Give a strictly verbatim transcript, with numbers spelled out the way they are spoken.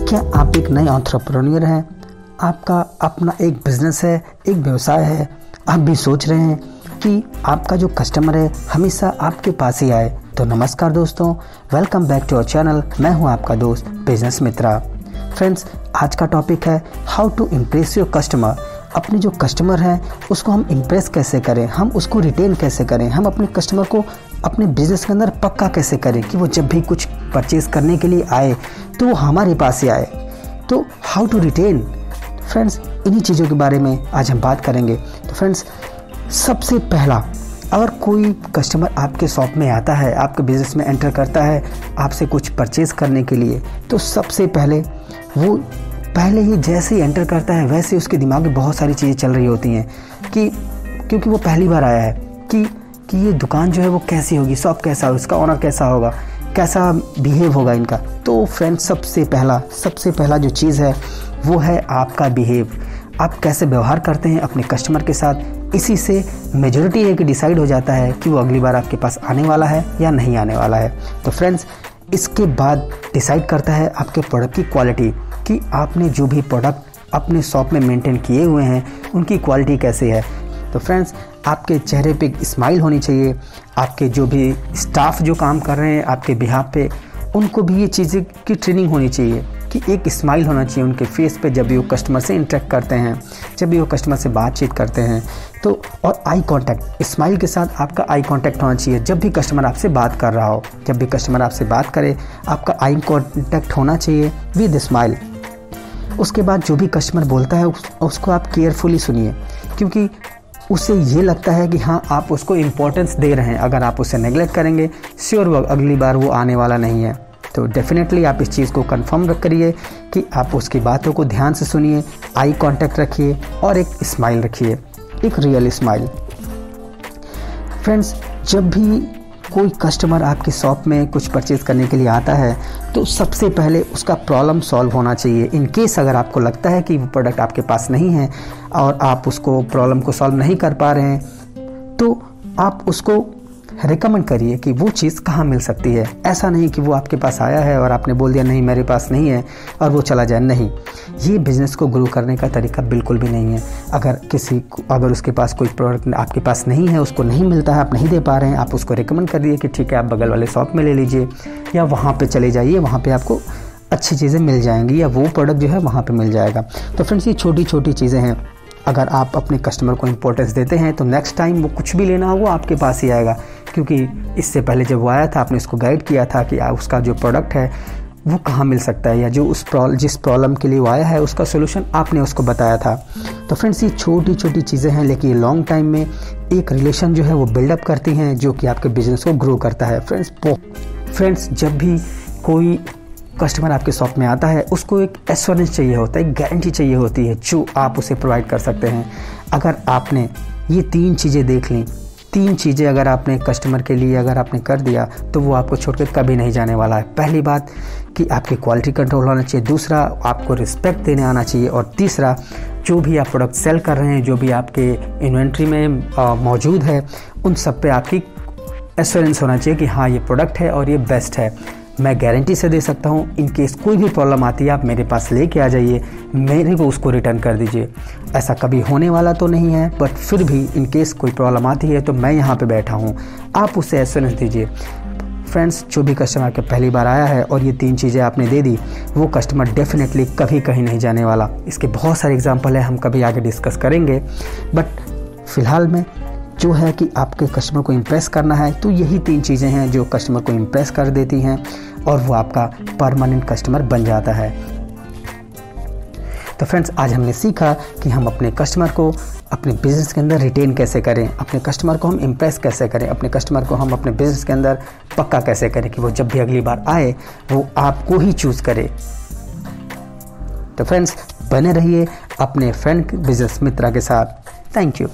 क्या आप एक नए एंटरप्रेन्योर हैं? आपका अपना एक बिजनेस है, एक व्यवसाय है। आप भी सोच रहे हैं कि आपका जो कस्टमर है हमेशा आपके पास ही आए। तो नमस्कार दोस्तों, welcome back to our channel. मैं हूं आपका दोस्त बिजनेस मित्रा। फ्रेंड्स, आज का टॉपिक है how to impress your customer. अपने जो कस्टमर हैं उसको हम इम्प्रेस कैसे करें, हम उसको रिटेन कैसे करें, हम अपने कस्टमर को अपने बिजनेस के अंदर पक्का कैसे करें कि वो जब भी कुछ परचेज करने के लिए आए तो वो हमारे पास ही आए। तो हाउ टू रिटेन, फ्रेंड्स, इन्हीं चीज़ों के बारे में आज हम बात करेंगे। तो फ्रेंड्स, सबसे पहला, अगर कोई कस्टमर आपके शॉप में आता है, आपके बिज़नेस में एंटर करता है आपसे कुछ परचेज़ करने के लिए, तो सबसे पहले वो पहले ही जैसे ही एंटर करता है वैसे उसके दिमाग में बहुत सारी चीज़ें चल रही होती हैं कि क्योंकि वो पहली बार आया है कि कि ये दुकान जो है वो कैसी होगी, शॉप कैसा होगा, इसका ओनर कैसा होगा, कैसा बिहेव होगा इनका। तो फ्रेंड्स, सबसे पहला सबसे पहला जो चीज़ है वो है आपका बिहेव। आप कैसे व्यवहार करते हैं अपने कस्टमर के साथ, इसी से मेजॉरिटी है कि डिसाइड हो जाता है कि वो अगली बार आपके पास आने वाला है या नहीं आने वाला है। तो फ्रेंड्स, इसके बाद डिसाइड करता है आपके प्रोडक्ट की क्वालिटी, कि आपने जो भी प्रोडक्ट अपने शॉप में मेंटेन किए हुए हैं उनकी क्वालिटी कैसे है। तो फ्रेंड्स, आपके चेहरे पे स्माइल होनी चाहिए। आपके जो भी स्टाफ जो काम कर रहे हैं आपके बिहाफ पे, उनको भी ये चीज़ें की ट्रेनिंग होनी चाहिए कि एक स्माइल होना चाहिए उनके फेस पे जब भी वो कस्टमर से इंटरेक्ट करते हैं, जब भी वो कस्टमर से बातचीत करते हैं। तो और आई कांटेक्ट, स्माइल के साथ आपका आई कांटेक्ट होना चाहिए जब भी कस्टमर आपसे बात कर रहा हो। जब भी कस्टमर आपसे बात करे आपका आई कांटेक्ट होना चाहिए विद स्माइल। उसके बाद जो भी कस्टमर बोलता है उस, उसको आप केयरफुली सुनिए, क्योंकि उससे ये लगता है कि हाँ आप उसको इम्पोर्टेंस दे रहे हैं। अगर आप उसे नेगलेक्ट करेंगे, श्योर वो अगली बार वो आने वाला नहीं है। तो डेफिनेटली आप इस चीज़ को कंफर्म करिए कि आप उसकी बातों को ध्यान से सुनिए, आई कांटेक्ट रखिए और एक स्माइल रखिए, एक रियल स्माइल। फ्रेंड्स, जब भी कोई कस्टमर आपकी शॉप में कुछ परचेज़ करने के लिए आता है तो सबसे पहले उसका प्रॉब्लम सॉल्व होना चाहिए। इन केस अगर आपको लगता है कि वो प्रोडक्ट आपके पास नहीं है और आप उसको प्रॉब्लम को सॉल्व नहीं कर पा रहे हैं, तो आप उसको रिकमेंड करिए कि वो चीज़ कहाँ मिल सकती है। ऐसा नहीं कि वो आपके पास आया है और आपने बोल दिया नहीं मेरे पास नहीं है और वो चला जाए। नहीं, ये बिज़नेस को ग्रो करने का तरीका बिल्कुल भी नहीं है। अगर किसी को अगर उसके पास कोई प्रोडक्ट आपके पास नहीं है, उसको नहीं मिलता है, आप नहीं दे पा रहे हैं, आप उसको रिकमेंड कर दिए कि ठीक है आप बगल वाले शॉप में ले लीजिए या वहाँ पर चले जाइए, वहाँ पर आपको अच्छी चीज़ें मिल जाएंगी या वो प्रोडक्ट जो है वहाँ पर मिल जाएगा। तो फ्रेंड्स, ये छोटी छोटी चीज़ें हैं। अगर आप अपने कस्टमर को इम्पोर्टेंस देते हैं तो नेक्स्ट टाइम वो कुछ भी लेना हो वो आपके पास ही आएगा, क्योंकि इससे पहले जब वो आया था आपने उसको गाइड किया था कि उसका जो प्रोडक्ट है वो कहाँ मिल सकता है, या जो उस प्रॉब्लम जिस प्रॉब्लम के लिए वो आया है उसका सोल्यूशन आपने उसको बताया था। तो फ्रेंड्स, ये छोटी छोटी चीज़ें हैं लेकिन लॉन्ग टाइम में एक रिलेशन जो है वो बिल्डअप करती हैं, जो कि आपके बिजनेस को ग्रो करता है। फ्रेंड्स फ्रेंड्स जब भी कोई कस्टमर आपके शॉप में आता है उसको एक एश्योरेंस चाहिए होता है, एक गारंटी चाहिए होती है जो आप उसे प्रोवाइड कर सकते हैं। अगर आपने ये तीन चीज़ें देख ली, तीन चीज़ें अगर आपने कस्टमर के लिए अगर आपने कर दिया तो वो आपको छोड़कर कभी नहीं जाने वाला है। पहली बात कि आपकी क्वालिटी कंट्रोल होना चाहिए, दूसरा आपको रिस्पेक्ट देने आना चाहिए, और तीसरा जो भी आप प्रोडक्ट सेल कर रहे हैं, जो भी आपके इन्वेंट्री में आ, मौजूद है, उन सब पे आपकी एश्योरेंस होना चाहिए कि हाँ ये प्रोडक्ट है और ये बेस्ट है। मैं गारंटी से दे सकता हूँ, इन केस कोई भी प्रॉब्लम आती है आप मेरे पास लेके आ जाइए, मेरे को उसको रिटर्न कर दीजिए। ऐसा कभी होने वाला तो नहीं है, बट फिर भी इन केस कोई प्रॉब्लम आती है तो मैं यहाँ पे बैठा हूँ, आप उससे एश्योरेंस दीजिए। फ्रेंड्स, जो भी कस्टमर के पहली बार आया है और ये तीन चीज़ें आपने दे दी, वो कस्टमर डेफिनेटली कभी कहीं नहीं जाने वाला। इसके बहुत सारे एग्जाम्पल है, हम कभी आगे डिस्कस करेंगे, बट फिलहाल में जो है कि आपके कस्टमर को इम्प्रेस करना है तो यही तीन चीज़ें हैं जो कस्टमर को इम्प्रेस कर देती हैं और वो आपका परमानेंट कस्टमर बन जाता है। तो फ्रेंड्स, आज हमने सीखा कि हम अपने कस्टमर को अपने बिज़नेस के अंदर रिटेन कैसे करें, अपने कस्टमर को हम इम्प्रेस कैसे करें, अपने कस्टमर को हम अपने बिज़नेस के अंदर पक्का कैसे करें कि वो जब भी अगली बार आए वो आपको ही चूज़ करे। तो फ्रेंड्स, बने रहिए अपने फ्रेंड बिज़नेस मित्रा के साथ। Thank you.